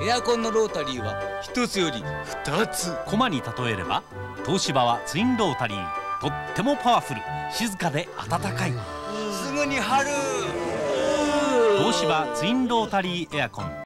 エアコンのロータリーは一つより二つ。 コマに例えれば東芝はツインロータリー、とってもパワフル、静かで暖かい。 すぐに春。 東芝ツインロータリーエアコン。